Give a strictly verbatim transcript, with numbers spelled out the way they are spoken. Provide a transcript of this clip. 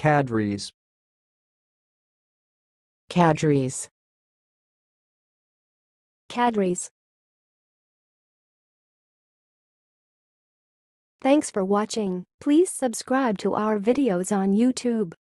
qadrys, qadrys, qadrys. Thanks for watching. Please subscribe to our videos on YouTube.